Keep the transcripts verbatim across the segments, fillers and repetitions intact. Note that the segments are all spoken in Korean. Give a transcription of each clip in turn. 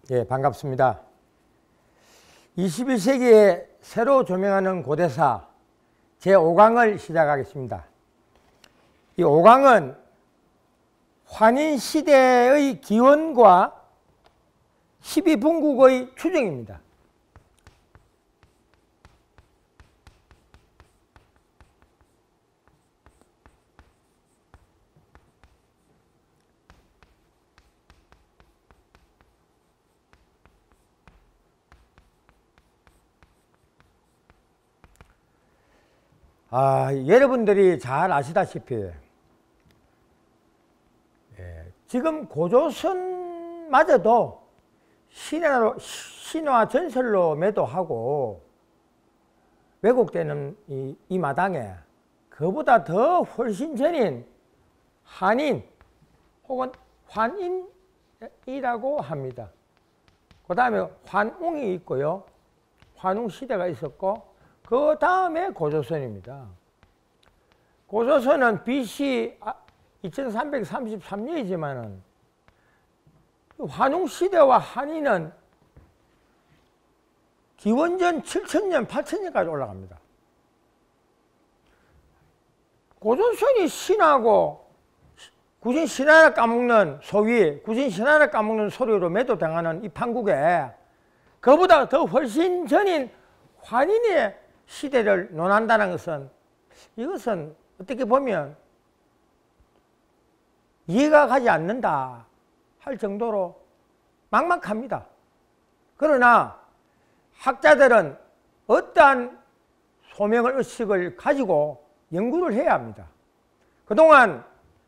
예, 반갑습니다. 이십일 세기에 새로 조명하는 고대사 제오 강을 시작하겠습니다. 이 오 강은 환인시대의 기원과 십이분국의 추정입니다. 아, 여러분들이 잘 아시다시피 예, 지금 고조선마저도 신화로, 신화 전설로 매도하고 왜곡되는 이, 이 마당에 그보다 더 훨씬 전인 한인 혹은 환인이라고 합니다. 그 다음에 환웅이 있고요. 환웅 시대가 있었고 그 다음에 고조선입니다. 고조선은 비씨 이천삼백삼십삼 년이지만은 환웅 시대와 한인은 기원전 칠천 년, 팔천 년까지 올라갑니다. 고조선이 신하고 구신 신하를 까먹는 소위 구신 신하를 까먹는 소리로 매도당하는 이 판국에 그보다 더 훨씬 전인 환인의 시대를 논한다는 것은 이것은 어떻게 보면 이해가 가지 않는다 할 정도로 막막합니다. 그러나 학자들은 어떠한 소명을 의식을 가지고 연구를 해야 합니다. 그동안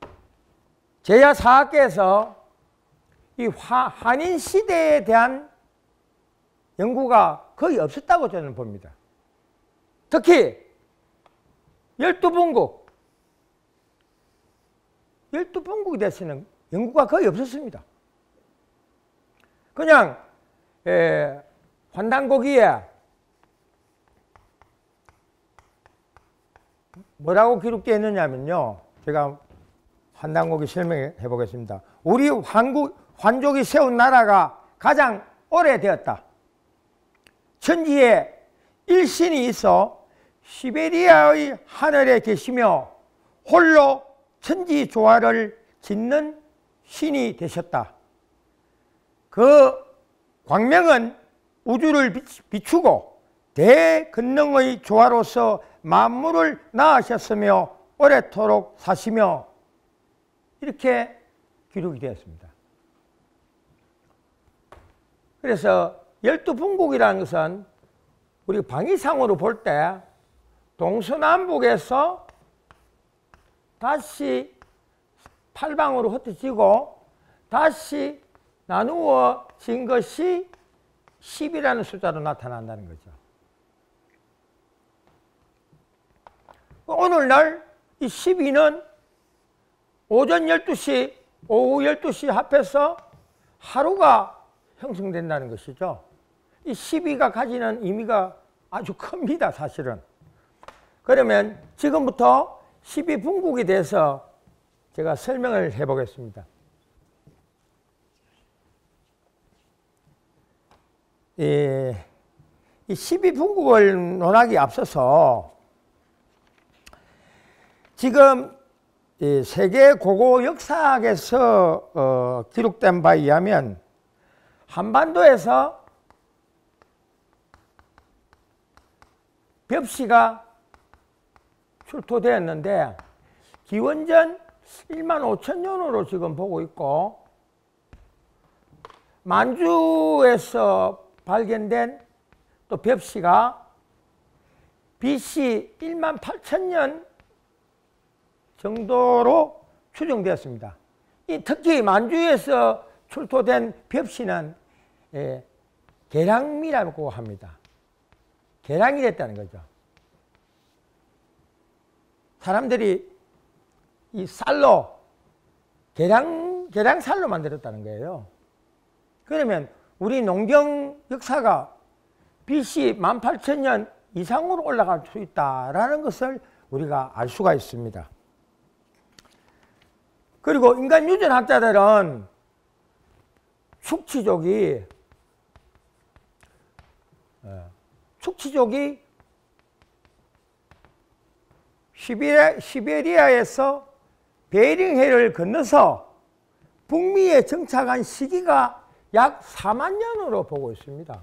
제야사학계에서 이 한인 시대에 대한 연구가 거의 없었다고 저는 봅니다. 특히 열두분국, 열두분국에 대해서는 연구가 거의 없었습니다. 그냥 에, 환단고기에 뭐라고 기록되어 있느냐면요. 제가 환단고기 설명해 보겠습니다. 우리 한국, 환족이 세운 나라가 가장 오래되었다. 천지에 일신이 있어 시베리아의 하늘에 계시며 홀로 천지조화를 짓는 신이 되셨다. 그 광명은 우주를 비추고 대근능의 조화로서 만물을 낳으셨으며 오래도록 사시며 이렇게 기록이 되었습니다. 그래서 열두분국이라는 것은 우리 방위상으로 볼 때 동서남북에서 다시 팔방으로 흩어지고 다시 나누어진 것이 십이라는 숫자로 나타난다는 거죠. 오늘날 이 십이는 오전 열두 시, 오후 열두 시 합해서 하루가 형성된다는 것이죠. 이 십이가 가지는 의미가 아주 큽니다, 사실은. 그러면 지금부터 십이분국에 대해서 제가 설명을 해 보겠습니다. 이, 이 십이분국을 논하기 앞서서 지금 이 세계 고고 역사학에서 어, 기록된 바에 의하면 한반도에서 벽시가 출토되었는데 기원전 일만 오천 년으로 지금 보고 있고 만주에서 발견된 또 벽시가 비씨 일만 팔천 년 정도로 추정되었습니다. 이 특히 만주에서 출토된 벽시는 예, 계량미라고 합니다. 계량이 됐다는 거죠. 사람들이 이 쌀로 계량, 계량쌀로 만들었다는 거예요. 그러면 우리 농경 역사가 비씨 만 팔천 년 이상으로 올라갈 수 있다는 것을 우리가 알 수가 있습니다. 그리고 인간 유전학자들은 숙취족이 축치족이 시베리아, 시베리아에서 베링해를 건너서 북미에 정착한 시기가 약 사만 년으로 보고 있습니다.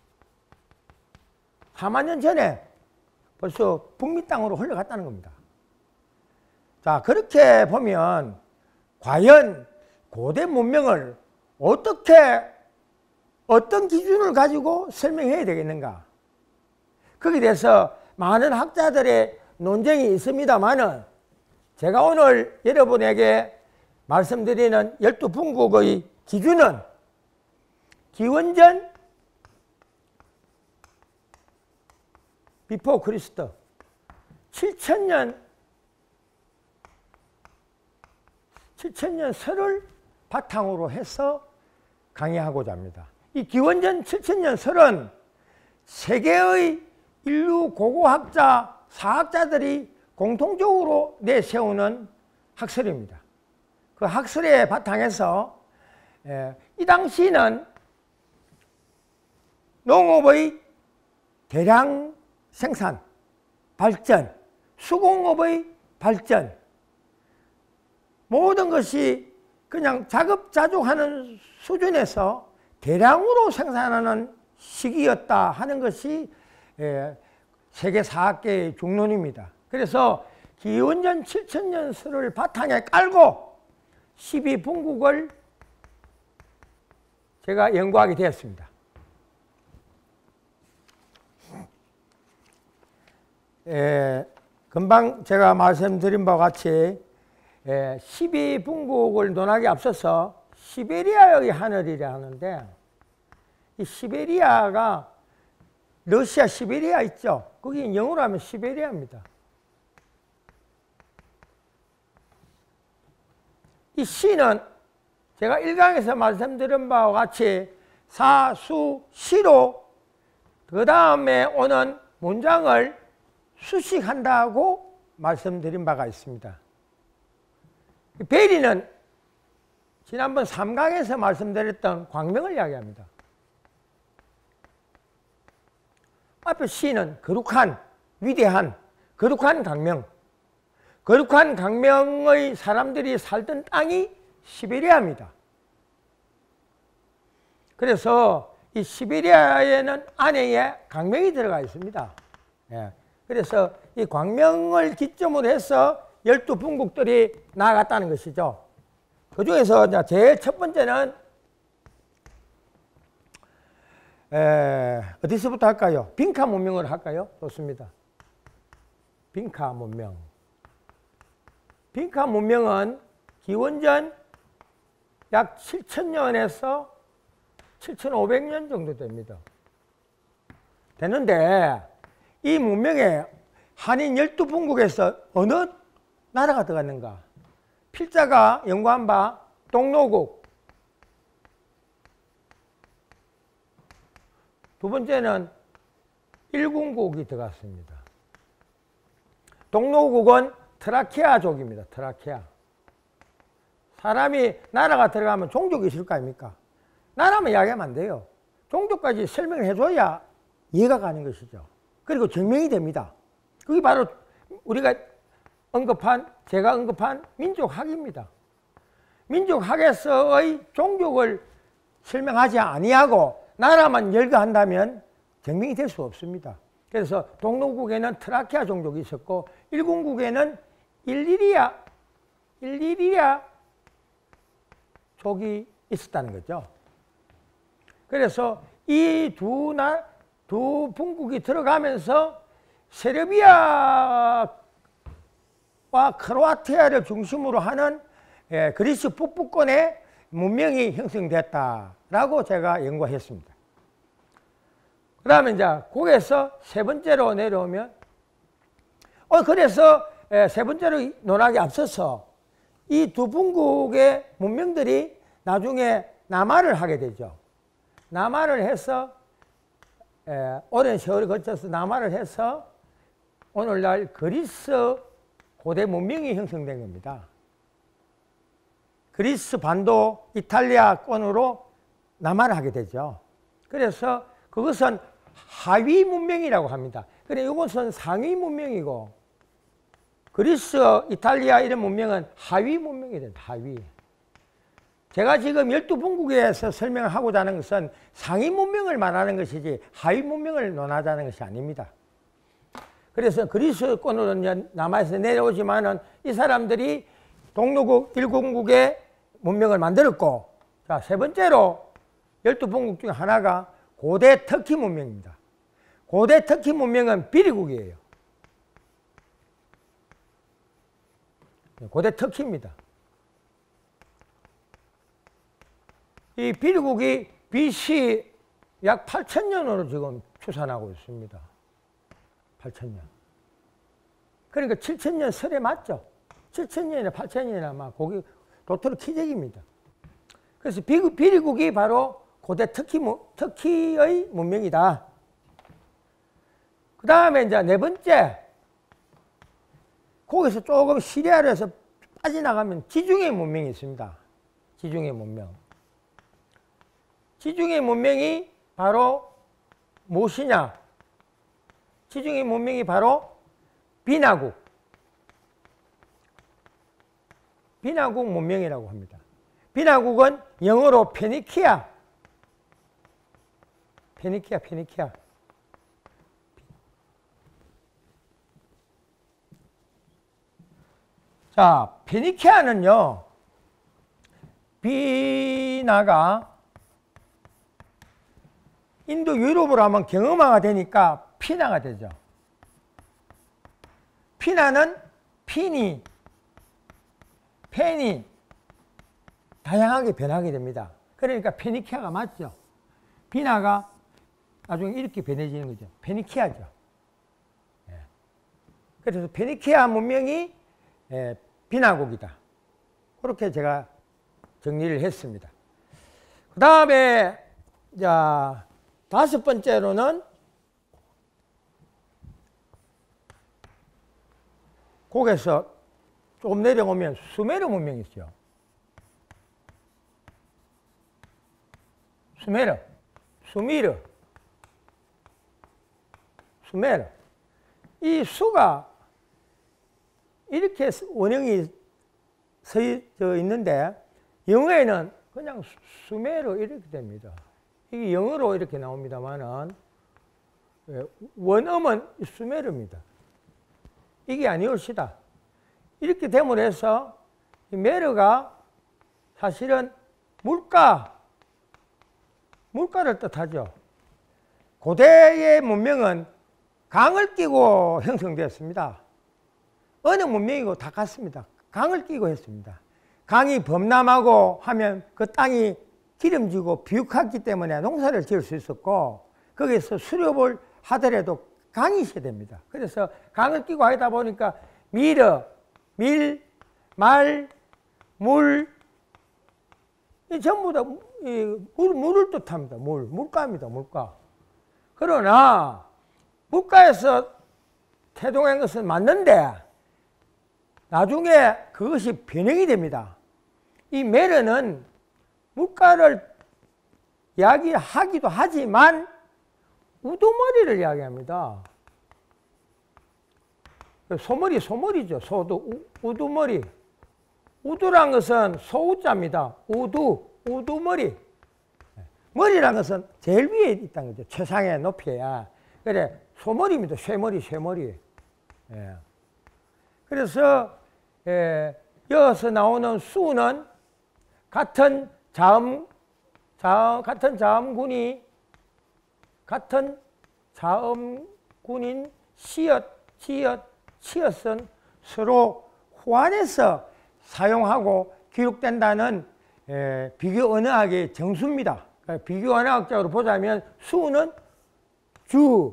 사만 년 전에 벌써 북미 땅으로 흘러갔다는 겁니다. 자, 그렇게 보면 과연 고대 문명을 어떻게, 어떤 기준을 가지고 설명해야 되겠는가? 거기에 대해서 많은 학자들의 논쟁이 있습니다만은 제가 오늘 여러분에게 말씀드리는 열두 분국의 기준은 기원전 비포 크리스트 칠천 년 칠천 년 설을 바탕으로 해서 강의하고자 합니다. 이 기원전 칠천 년 설은 세계의 인류 고고학자, 사학자들이 공통적으로 내세우는 학설입니다. 그 학설의 바탕에서 이 당시는 농업의 대량 생산, 발전, 수공업의 발전, 모든 것이 그냥 자급자족하는 수준에서 대량으로 생산하는 시기였다 하는 것이 세계사학계의 중론입니다. 그래서 기원전 칠천 년 설을 바탕에 깔고 십이 분국을 제가 연구하게 되었습니다. 에, 금방 제가 말씀드린 바와 같이 에, 십이 분국을 논하기에 앞서서 시베리아의 하늘이라 하는데 이 시베리아가 러시아 시베리아 있죠? 거기 영어로 하면 시베리아입니다. 이 시는 제가 일 강에서 말씀드린 바와 같이 사, 수, 시로 그 다음에 오는 문장을 수식한다고 말씀드린 바가 있습니다. 베리는 지난번 삼 강에서 말씀드렸던 광명을 이야기합니다. 앞에 시는 거룩한, 위대한, 거룩한 강명. 거룩한 강명의 사람들이 살던 땅이 시베리아입니다. 그래서 이 시베리아에는 안에 강명이 들어가 있습니다. 예. 그래서 이 광명을 기점으로 해서 열두 분국들이 나아갔다는 것이죠. 그 중에서 제일 첫 번째는 에, 어디서부터 할까요? 빙카 문명을 할까요? 좋습니다. 빙카 문명. 빙카 문명은 기원전 약 칠천 년에서 칠천오백 년 정도 됩니다. 되는데 이 문명에 한인 열두 분국에서 어느 나라가 들어갔는가? 필자가 연구한 바 동로국, 두 번째는 일군국이 들어갔습니다. 동로국은 트라키아족입니다. 트라키아. 사람이 나라가 들어가면 종족이 있을 거 아닙니까? 나라만 이야기하면 안 돼요. 종족까지 설명을 해줘야 이해가 가는 것이죠. 그리고 증명이 됩니다. 그게 바로 우리가 언급한, 제가 언급한 민족학입니다. 민족학에서의 종족을 설명하지 아니하고 나라만 열거한다면 증명이 될 수 없습니다. 그래서 동로국에는 트라키아 종족이 있었고 일군국에는 일리리아, 일리리아 족이 있었다는 거죠. 그래서 이 두 나, 두 분국이 들어가면서 세르비아와 크로아티아를 중심으로 하는 예, 그리스 북부권의 문명이 형성됐다라고 제가 연구했습니다. 그 다음에 이제 거기에서 세 번째로 내려오면 어 그래서 예, 세 번째로 논하기 앞서서 이 두 분국의 문명들이 나중에 남하를 하게 되죠. 남하를 해서 예, 오랜 세월을 거쳐서 남하를 해서 오늘날 그리스 고대 문명이 형성된 겁니다. 그리스 반도 이탈리아권으로 남하를 하게 되죠. 그래서 그것은 하위 문명이라고 합니다. 그래 이것은 상위 문명이고 그리스, 이탈리아 이런 문명은 하위 문명이 된다. 하위. 제가 지금 열두 분국에서 설명을 하고자 하는 것은 상위 문명을 말하는 것이지 하위 문명을 논하자는 것이 아닙니다. 그래서 그리스권으로 남아에서 내려오지만은 이 사람들이 동로국 일공국의 문명을 만들었고, 자, 세 번째로 열두 분국 중 하나가 고대 터키 문명입니다. 고대 터키 문명은 비리국이에요. 고대 터키입니다. 이 비리국이 비씨 약 팔천 년으로 지금 추산하고 있습니다. 팔천 년. 그러니까 칠천 년 설에 맞죠? 칠천 년이나 팔천 년이나 막 거기 도토리 키재기입니다. 그래서 비리국이 바로 고대 터키, 터키의 문명이다. 그 다음에 이제 네 번째, 거기서 조금 시리아로 해서 빠져나가면 지중해 문명이 있습니다. 지중해 문명. 지중해 문명이 바로 무엇이냐? 지중해 문명이 바로 비나국. 비나국 문명이라고 합니다. 비나국은 영어로 페니키아. 페니키아, 페니키아. 자, 페니키아는요, 비나가 인도 유럽으로 하면 경음화가 되니까 피나가 되죠. 피나는 피니, 페니, 다양하게 변하게 됩니다. 그러니까 페니키아가 맞죠. 비나가 나중에 이렇게 변해지는 거죠. 페니키아죠. 그래서 페니키아 문명이 비나국이다. 그렇게 제가 정리를 했습니다. 그 다음에, 자, 다섯 번째로는 거기서 조금 내려오면 수메르 문명이 있죠. 수메르, 수미르, 수메르. 이 수가 이렇게 원형이 서 있는데 영어에는 그냥 수메르 이렇게 됩니다. 이게 영어로 이렇게 나옵니다만은 원음은 수메르입니다. 이게 아니올시다. 이렇게 됨으로 해서 이 메르가 사실은 물가, 물가를 뜻하죠. 고대의 문명은 강을 끼고 형성되었습니다. 어느 문명이고 다 같습니다. 강을 끼고 했습니다. 강이 범람하고 하면 그 땅이 기름지고 비옥하기 때문에 농사를 지을 수 있었고 거기서 수렵을 하더라도 강이 있어야 됩니다. 그래서 강을 끼고 하다 보니까 미르, 밀, 말, 물, 이 전부 다 이 물, 물을 뜻합니다. 물, 물가입니다. 물가. 그러나 물가에서 태동한 것은 맞는데 나중에 그것이 변형이 됩니다. 이 메르는 물가를 이야기하기도 하지만 우두머리를 이야기합니다. 소머리, 소머리죠. 소두, 우, 우두머리. 우두란 것은 소우자입니다. 우두, 우두머리. 머리란 것은 제일 위에 있다는 거죠. 최상의 높이야. 그래, 소머리입니다. 쇠머리, 쇠머리. 예. 그래서, 예, 여기서 나오는 수는 같은 자음, 자, 같은 자음군이, 같은 자음군인 시엇, 지엇, 치엇은 서로 호환해서 사용하고 기록된다는 에, 비교 언어학의 정수입니다. 그러니까 비교 언어학적으로 보자면 수는 주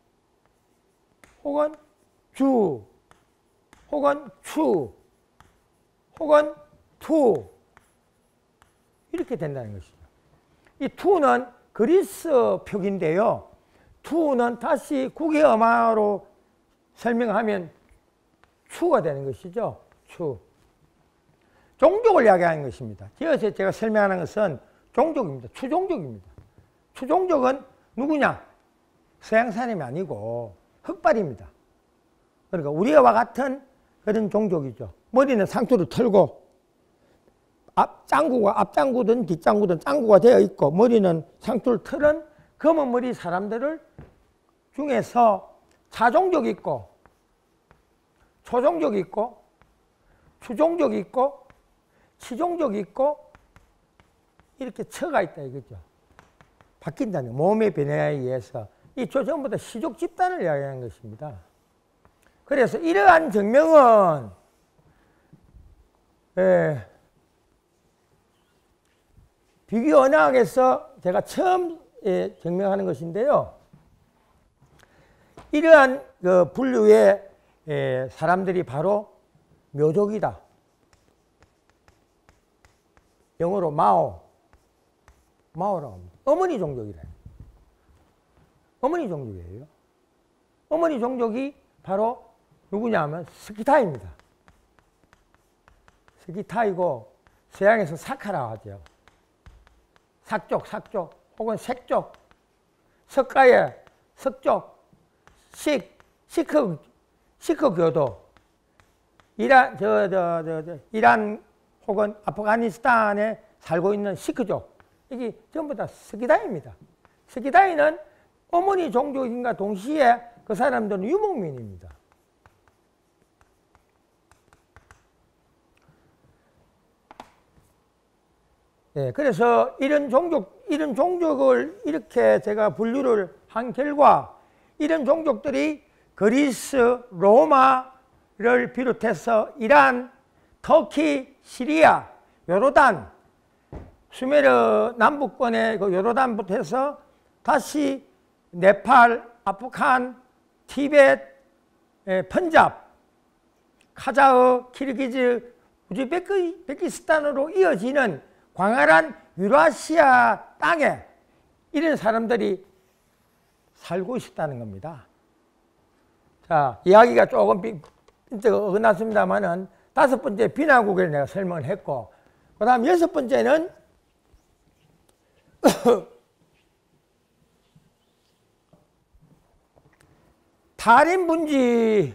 혹은 주 혹은 추 혹은 투 이렇게 된다는 것이죠. 이 투는 그리스 표기인데요. 투는 다시 국외어마로 설명하면 추가 되는 것이죠. 추. 종족을 이야기하는 것입니다. 뒤에서 제가 설명하는 것은 종족입니다. 추종족입니다. 추종족은 누구냐? 서양 사람이 아니고 흑발입니다. 그러니까 우리와 같은 그런 종족이죠. 머리는 상투를 털고 앞 짱구가 앞짱구든 뒷짱구든 짱구가 되어 있고 머리는 상투를 털은 검은 머리 사람들을 중에서 차종족이 있고 초종족이 있고 추종족이 있고 치종족이 있고 이렇게 처가 있다 이거죠. 바뀐다는 몸의 변화에 의해서 이 전부 다 시족 집단을 이야기하는 것입니다. 그래서 이러한 증명은 예, 비교 언어학에서 제가 처음 예, 증명하는 것인데요. 이러한 그 분류의 예, 사람들이 바로 묘족이다. 영어로 마오, 마오라고 합니다. 어머니 종족이래요. 어머니 종족이에요. 어머니 종족이 바로 누구냐면 스키타입니다. 스키타이고 서양에서 사카라고 하죠. 삭족, 삭족, 혹은 색족, 석가의 석족, 식, 시크, 시크 교도, 이란, 저, 저, 저, 저, 이란 혹은 아프가니스탄에 살고 있는 시크족, 이게 전부 다 스키다입니다. 스키다이는 어머니 종족인가 동시에 그 사람들은 유목민입니다. 네, 그래서 이런 종족, 이런 종족을 이렇게 제가 분류를 한 결과 이런 종족들이 그리스, 로마를 비롯해서 이란, 터키, 시리아, 요르단, 수메르 남부권의 그 요르단부터 해서 다시 네팔, 아프간, 티벳, 펀잡, 카자흐, 키르기즈, 우즈베키스탄으로 이어지는 광활한 유라시아 땅에 이런 사람들이 살고 있었다는 겁니다. 자, 이야기가 조금 어긋났습니다만은 다섯 번째 비나국을 내가 설명을 했고, 그 다음 여섯 번째는 탈인분지,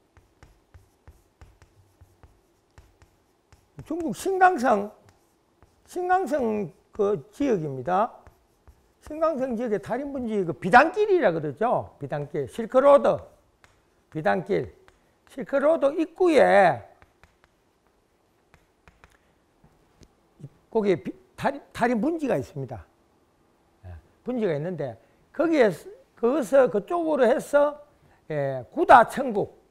중국 신강성, 신강성 그 지역입니다. 신강성 지역의 탈인분지 그 비단길이라 그러죠. 비단길, 실크로드, 비단길, 실크로드 입구에 거기에 탈인 분지가 있습니다. 분지가 있는데 거기에 거기서 그쪽으로 해서 예, 구다 천국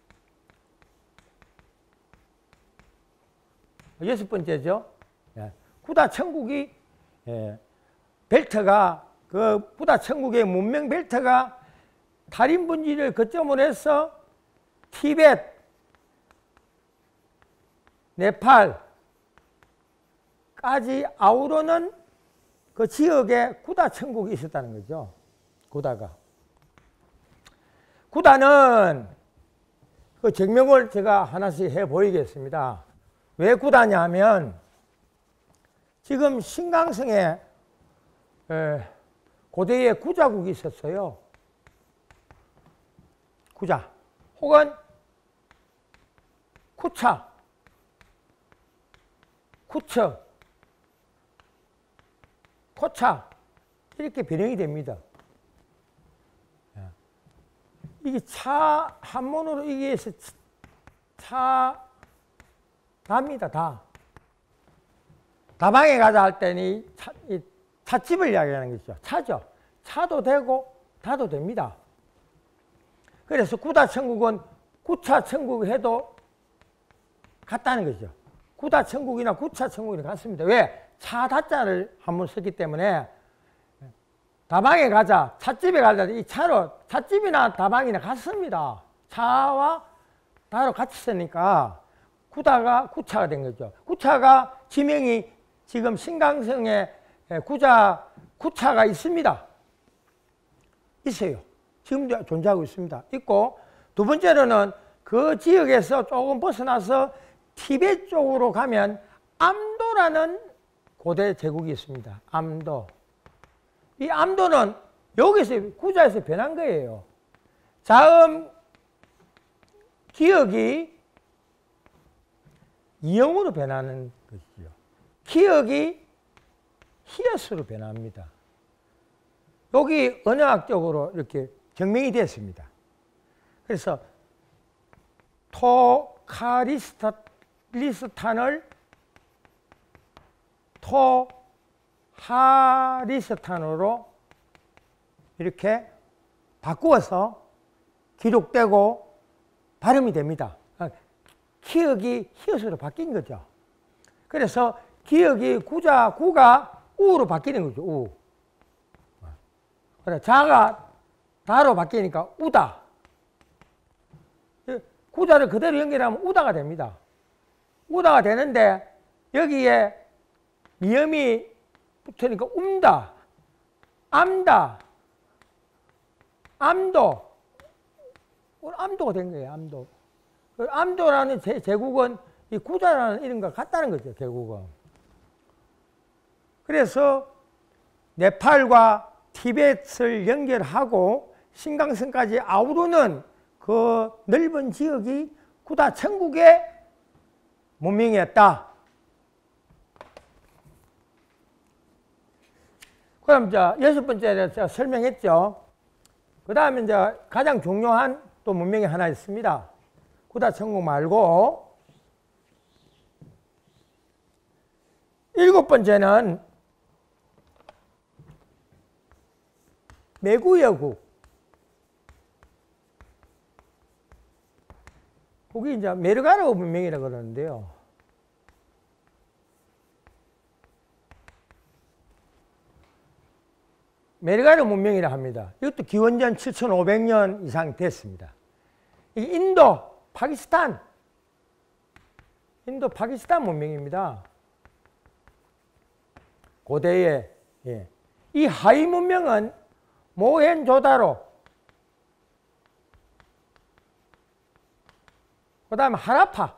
여섯 번째죠. 예, 구다 천국이 예, 벨트가 그 구다 천국의 문명 벨트가 탈인 분지를 거점으로 해서 티벳, 네팔까지 아우르는 그 지역에 구다 천국이 있었다는 거죠. 구다가. 구다는 그 증명을 제가 하나씩 해 보이겠습니다. 왜 구다냐 하면 지금 신강성에 고대에 구자국이 있었어요. 구자 혹은 쿠차, 쿠처, 코차 이렇게 변형이 됩니다. 이게 차 한문으로 이게 차 답니다. 다. 다방에 가자 할 때는 차, 이 찻집을 이야기하는 것이죠. 차죠. 차도 되고 다도 됩니다. 그래서 구다 천국은 구차 천국 해도 같다는 거죠. 구다 천국이나 구차 천국이나 같습니다. 왜? 차 다자를 한번 썼기 때문에 다방에 가자, 찻집에 가자, 이 차로 찻집이나 다방이나 같습니다. 차와 다로 같이 쓰니까 구다가 구차가 된 거죠. 구차가 지명이 지금 신강성에 구자 구차가 있습니다. 있어요. 지금도 존재하고 있습니다. 있고 두 번째로는 그 지역에서 조금 벗어나서 티벳 쪽으로 가면 암도라는 고대 제국이 있습니다. 암도. 이 암도는 여기서 구자에서 변한 거예요. 자음 기억이 이형으로 변하는 것이죠. 기억이 히읗으로 변합니다. 여기 언어학적으로 이렇게 증명이 됐습니다. 그래서 토카리스탄을 토하리스탄으로 이렇게 바꾸어서 기록되고 발음이 됩니다. 기억이 히읗으로 바뀐 거죠. 그래서 기억이 구자, 구가 우로 바뀌는 거죠. 우. 그래, 자가 다로 바뀌니까 우다. 구자를 그대로 연결하면 우다가 됩니다. 우다가 되는데 여기에 미음이 붙으니까 um다, 암다, 암도, 암도가 된 거예요. 암도. 암도라는 제, 제국은 이 구자라는 이름과 같다는 거죠. 결국은. 그래서 네팔과 티벳을 연결하고 신강성까지 아우르는 그 넓은 지역이 구다 천국의 문명이었다. 그럼 이제 여섯 번째로 제가 설명했죠. 그 다음에 이제 가장 중요한 또 문명이 하나 있습니다. 구다 천국 말고 일곱 번째는 메구여국. 거기 이제 메르가르 문명이라고 그러는데요. 메르가르 문명이라 합니다. 이것도 기원전 칠천오백 년 이상 됐습니다. 이 인도, 파키스탄, 인도, 파키스탄 문명입니다. 고대에. 예. 이 하위 문명은 모헨조다로, 그 다음에 하라파,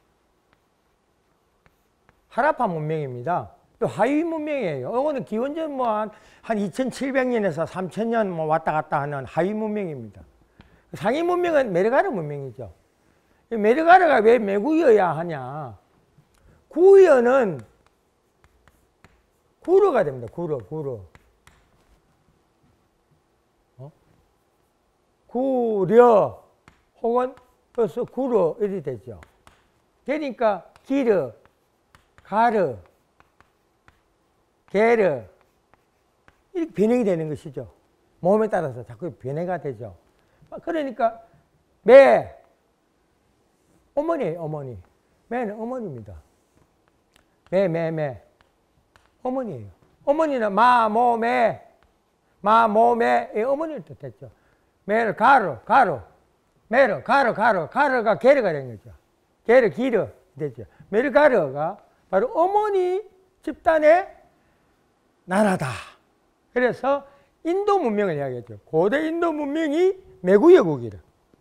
하라파 문명입니다. 또 하위 문명이에요. 이거는 기원전 뭐 한, 한 이천칠백 년에서 삼천 년 뭐 왔다 갔다 하는 하위 문명입니다. 상위 문명은 메르가르 문명이죠. 메르가르가 왜 메구여야 하냐? 구여는 구르가 됩니다. 구르, 구르. 어? 구려 혹은 그래서 구르 이렇게 되죠. 그러니까 기르, 가르, 게르 이렇게 변형이 되는 것이죠. 몸에 따라서 자꾸 변해가 되죠. 그러니까 매, 어머니예요. 어머니. 매는 어머니입니다. 매, 매, 매. 어머니예요. 어머니는 마, 모, 매, 마, 모, 매, 이 어머니를 뜻했죠. 매를 가루, 가루, 매를 가루, 가루, 가루가 게르가 된 거죠. 게르, 기르 됐죠. 메르가르가 바로 어머니 집단의 나라다. 그래서 인도 문명을 이야기했죠. 고대 인도 문명이 메구여국이라.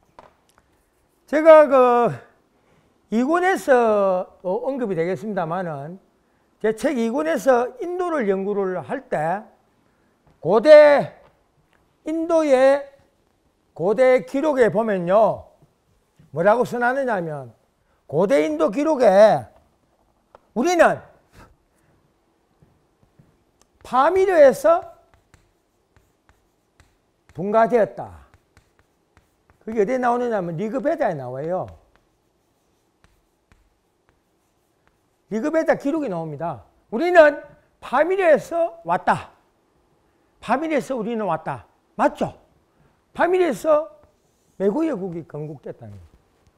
제가 그 이 권에서 언급이 되겠습니다만은 제 책 이 권에서 인도를 연구를 할 때 고대 인도의 고대 기록에 보면요. 뭐라고 써놨느냐면 고대 인도 기록에 우리는 파미르에서 분가되었다. 그게 어디에 나오느냐면 리그베다에 나와요. 리그베다 기록이 나옵니다. 우리는 파미르에서 왔다. 파미르에서 우리는 왔다. 맞죠? 파미르에서 메구여국이 건국됐다는 거예요.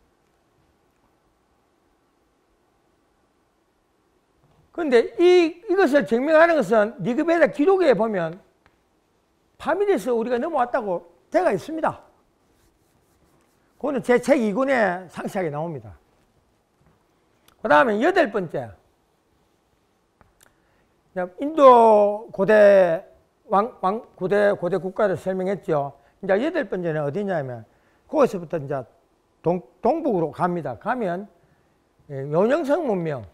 그런데 이, 이것을 증명하는 것은 리그베다 기록에 보면 파미르에서 우리가 넘어왔다고 되어 있습니다. 그거는 제 책 이 권에 상세하게 나옵니다. 그 다음에 여덟 번째. 인도 고대 왕, 왕, 고대, 고대 국가를 설명했죠. 이제 여덟 번째는 어디냐면, 거기서부터 이제 동, 동북으로 갑니다. 가면, 요령성 문명.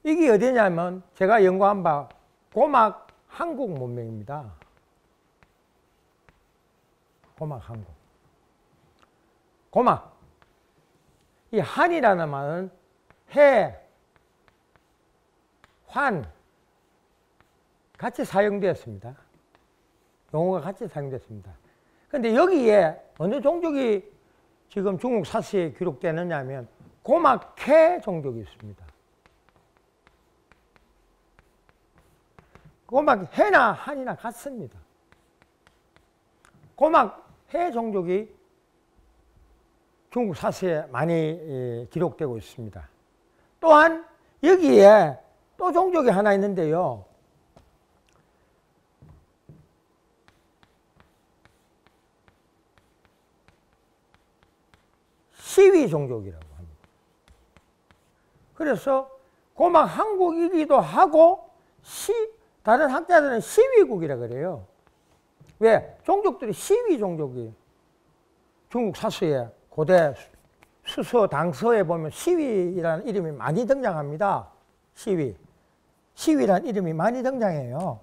이게 어디냐면 제가 연구한 바 고막 한국 문명입니다. 고막 한국. 고막. 이 한이라는 말은 해, 환 같이 사용되었습니다. 용어가 같이 사용됐습니다. 그런데 여기에 어느 종족이 지금 중국 사서에 기록되느냐 하면 고막해 종족이 있습니다. 고막해나 한이나 같습니다. 고막해 종족이 중국 사서에 많이 기록되고 있습니다. 또한 여기에 또 종족이 하나 있는데요. 시위 종족이라고 합니다. 그래서 고막 한국이기도 하고 시, 다른 학자들은 시위국이라고 그래요. 왜? 종족들이 시위 종족이 중국 사서에 고대 수서, 당서에 보면 시위라는 이름이 많이 등장합니다. 시위. 시위라는 이름이 많이 등장해요.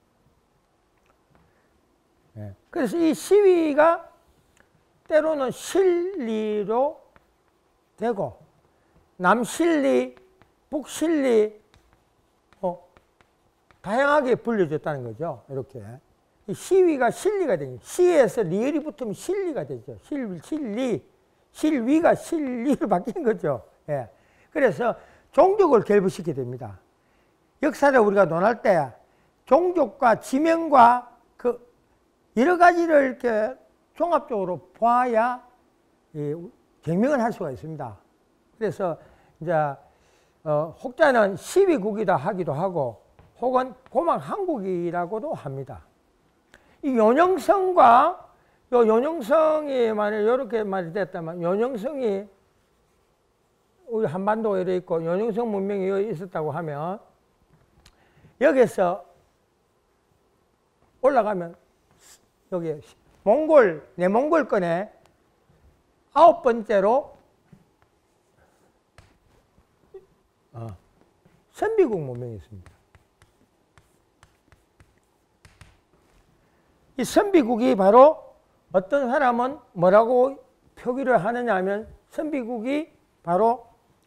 네. 그래서 이 시위가 때로는 실리로 되고, 남실리, 북실리, 어, 다양하게 불려졌다는 거죠. 이렇게. 이 시위가 실리가 되니, 시에서 리을이 붙으면 실리가 되죠. 실, 실리. 실위가 실리로 바뀌는 거죠. 예. 그래서 종족을 결부시키게 됩니다. 역사를 우리가 논할 때 종족과 지명과 그 여러 가지를 이렇게 종합적으로 보아야 증명을 할 수가 있습니다. 그래서 이제 어, 혹자는 시위국이다 하기도 하고 혹은 고막 한국이라고도 합니다. 이 요녕성과 요 요녕성이 만약 이렇게 말이 됐다면 요녕성이 우리 한반도에 이래 있고 요녕성 문명이 여기 있었다고 하면 여기서 올라가면 여기 몽골, 내몽골권에 아홉 번째로 어, 선비국 문명이 있습니다. 이 선비국이 바로 어떤 사람은 뭐라고 표기를 하느냐 하면 선비국이 바로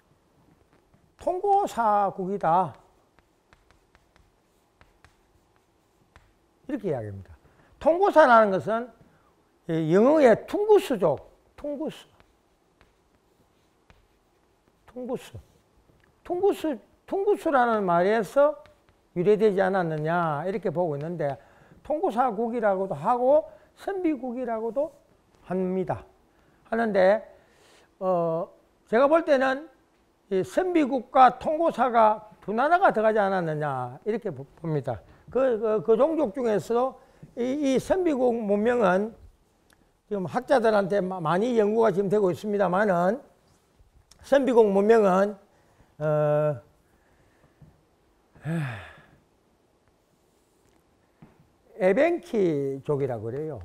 통고사국이다. 이렇게 이야기합니다. 통고사라는 것은 영어의 퉁구스족, 퉁구스. 퉁구스. 퉁구스, 퉁구스라는 말에서 유래되지 않았느냐, 이렇게 보고 있는데, 통고사국이라고도 하고, 선비국이라고도 합니다. 하는데, 어, 제가 볼 때는 이 선비국과 통고사가 두 나라가 들어가지 않았느냐, 이렇게 봅니다. 그, 그, 그 종족 중에서 이, 이 선비국 문명은 지금 학자들한테 많이 연구가 지금 되고 있습니다만은 선비국 문명은 어, 에벤키족이라고 그래요.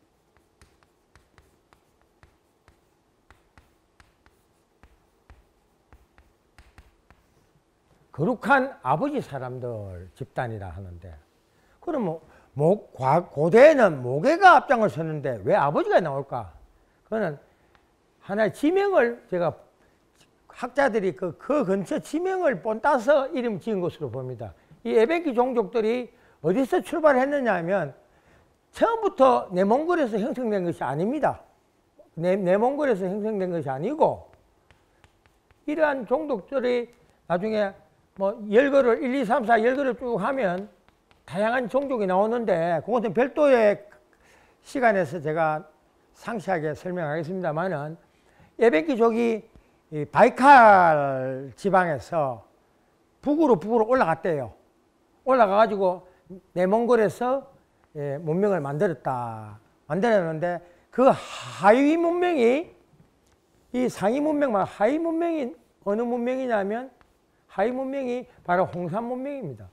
거룩한 아버지 사람들 집단이라 하는데, 그러면 모, 고대에는 모계가 앞장을 섰는데 왜 아버지가 나올까? 그거는 하나의 지명을 제가 학자들이 그, 그 근처 지명을 본따서 이름 지은 것으로 봅니다. 이 에벤키 종족들이 어디서 출발했느냐 하면 처음부터 내몽골에서 형성된 것이 아닙니다. 내, 내몽골에서 형성된 것이 아니고 이러한 종족들이 나중에 뭐 열거를 일, 이, 삼, 사 열거를 쭉 하면 다양한 종족이 나오는데 그것은 별도의 시간에서 제가 상세하게 설명하겠습니다만은 에벤키족이 바이칼 지방에서 북으로 북으로 올라갔대요. 올라가가지고 내몽골에서 문명을 만들었다. 만들었는데 그 하위 문명이 이 상위 문명만 하위 문명이 어느 문명이냐면 하위 문명이 바로 홍산 문명입니다.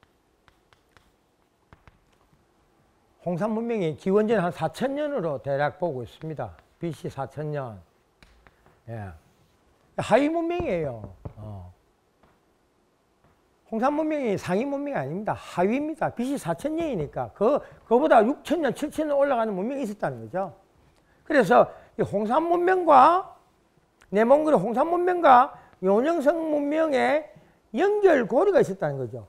홍산 문명이 기원전 한 사천 년으로 대략 보고 있습니다. 비씨 사천 년. 예. 하위 문명이에요. 어. 홍산 문명이 상위 문명이 아닙니다. 하위입니다. 비씨 사천 년이니까 그, 그보다 육천 년, 칠천 년 올라가는 문명이 있었다는 거죠. 그래서 이 홍산 문명과 내몽골의 홍산 문명과 요령성 문명의 연결고리가 있었다는 거죠.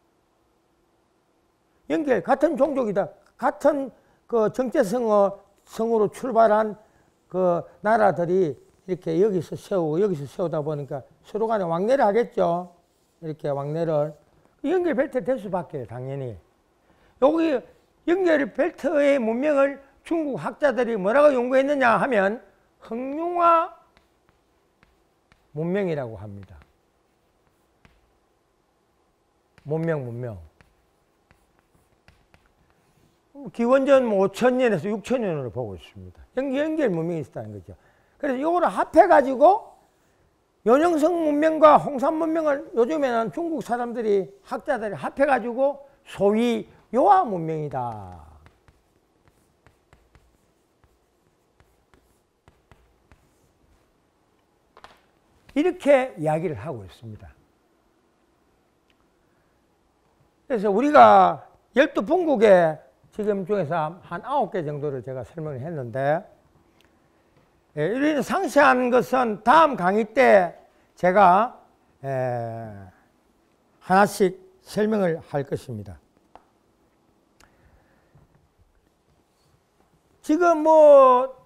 연결, 같은 종족이다. 같은 그 정체성어, 성으로 출발한 그 나라들이 이렇게 여기서 세우고 여기서 세우다 보니까 서로 간에 왕래를 하겠죠. 이렇게 왕래를. 연결 벨트 될 수밖에 당연히. 여기 연결 벨트의 문명을 중국 학자들이 뭐라고 연구했느냐 하면 흥룡화 문명이라고 합니다. 문명, 문명. 기원전 오천 년에서 육천 년으로 보고 있습니다. 연결, 연결 문명이 있었다는 거죠. 그래서 이거를 합해가지고 요령성 문명과 홍산 문명을 요즘에는 중국 사람들이, 학자들이 합해가지고 소위 요하 문명이다. 이렇게 이야기를 하고 있습니다. 그래서 우리가 열두 분국에 지금 중에서 한 아홉 개 정도를 제가 설명을 했는데, 예, 이런 상세한 것은 다음 강의 때 제가 에, 하나씩 설명을 할 것입니다. 지금 뭐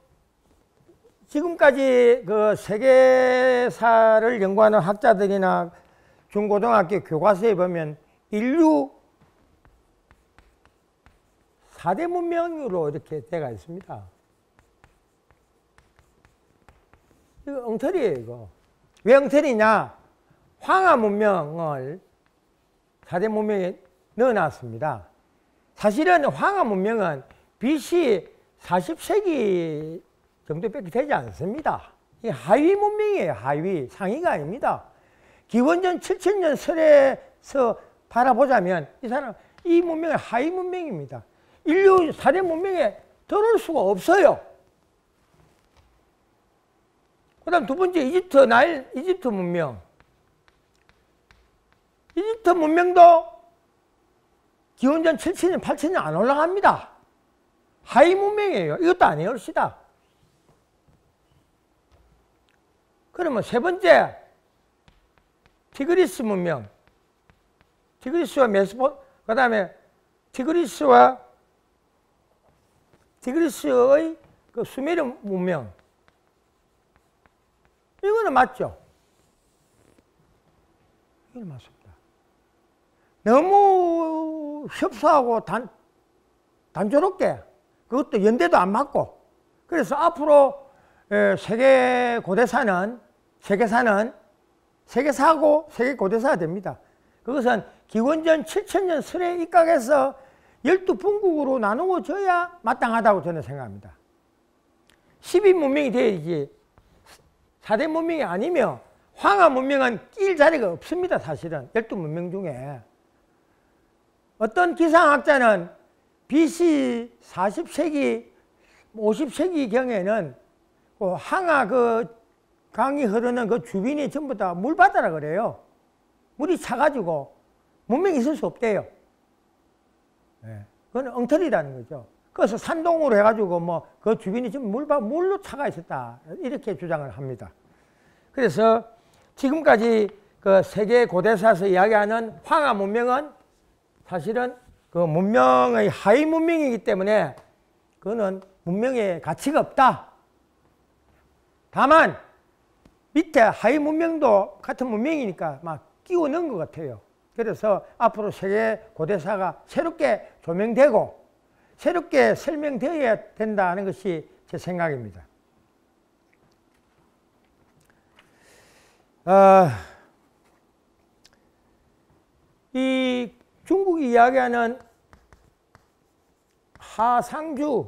지금까지 그 세계사를 연구하는 학자들이나 중고등학교 교과서에 보면 인류 사 대 문명으로 이렇게 되어 있습니다. 이거 엉터리예요, 이거. 왜 엉터리냐? 황하 문명을 사 대 문명에 넣어놨습니다. 사실은 황하 문명은 비씨 사십 세기 정도밖에 되지 않습니다. 이 하위 문명이에요, 하위. 상위가 아닙니다. 기원전 칠천 년 설에서 바라보자면 이 사람, 이 문명은 하위 문명입니다. 인류 사 대 문명에 들어올 수가 없어요. 그 다음 두 번째, 이집트, 나일, 이집트 문명. 이집트 문명도 기원전 칠천 년, 팔천 년 안 올라갑니다. 하위 문명이에요. 이것도 안 해올시다. 그러면 세 번째, 티그리스 문명. 티그리스와 메소포, 그 다음에 티그리스와 티그리스의 그 수메르 문명. 이거는 맞죠? 이거는 맞습니다. 너무 협소하고 단, 단조롭게, 그것도 연대도 안 맞고, 그래서 앞으로 세계 고대사는, 세계사는 세계사고 세계 고대사가 됩니다. 그것은 기원전 칠천 년 설에 입각해서 열두 분국으로 나누어져야 마땅하다고 저는 생각합니다. 십이 문명이 되어야지 사 대 문명이 아니면 황하 문명은 낄 자리가 없습니다. 사실은 열두 문명 중에. 어떤 기상학자는 비씨 사십 세기, 오십 세기경에는 그 항하 그 강이 흐르는 그 주변이 전부 다 물바다라 그래요. 물이 차가지고 문명이 있을 수 없대요. 네. 그건 엉터리라는 거죠. 그래서 산동으로 해가지고 뭐 그 주변이 좀 물바, 물로 차가 있었다. 이렇게 주장을 합니다. 그래서 지금까지 그 세계 고대사에서 이야기하는 황하 문명은 사실은 그 문명의 하위 문명이기 때문에 그거는 문명의 가치가 없다. 다만 밑에 하위 문명도 같은 문명이니까 막 끼워 넣은 것 같아요. 그래서 앞으로 세계 고대사가 새롭게 조명되고 새롭게 설명되어야 된다는 것이 제 생각입니다. 아, 이 중국이 이야기하는 하상주,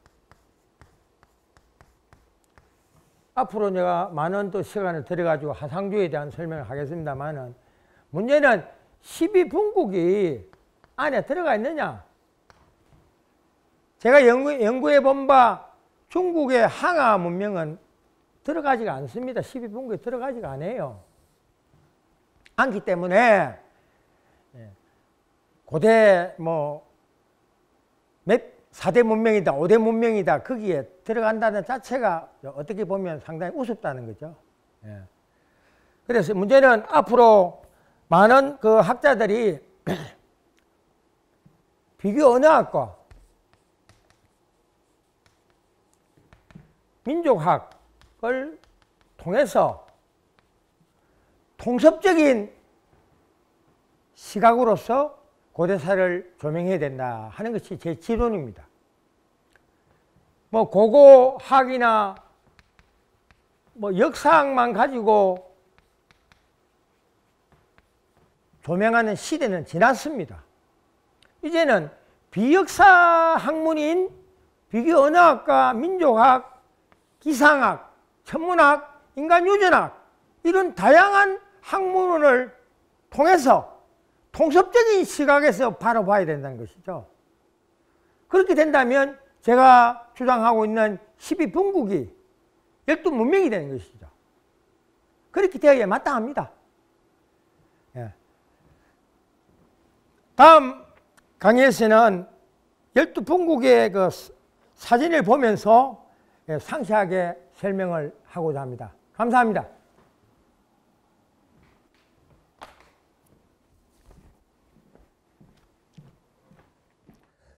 앞으로 내가 많은 또 시간을 들여가지고 하상주에 대한 설명을 하겠습니다만은, 문제는 십이 분국이 안에 들어가 있느냐? 제가 연구, 연구해 본 바 중국의 항하 문명은 들어가지가 않습니다. 십이 분국에 들어가지가 않아요. 않기 때문에 고대 뭐 몇 사 대 문명이다, 오 대 문명이다 거기에 들어간다는 자체가 어떻게 보면 상당히 우습다는 거죠. 예. 그래서 문제는 앞으로 많은 그 학자들이 비교 언어학과, 민족학을 통해서 통섭적인 시각으로서 고대사를 조명해야 된다 하는 것이 제 지론입니다. 뭐 고고학이나 뭐 역사학만 가지고 조명하는 시대는 지났습니다. 이제는 비역사 학문인 비교 언어학과, 민족학, 기상학, 천문학, 인간유전학 이런 다양한 학문을 통해서 통섭적인 시각에서 바라봐야 된다는 것이죠. 그렇게 된다면 제가 주장하고 있는 십이 분국이 열두 문명이 되는 것이죠. 그렇게 되어야 마땅합니다. 예. 다음 강의에서는 열두 분국의 그 사진을 보면서 상세하게 설명을 하고자 합니다. 감사합니다.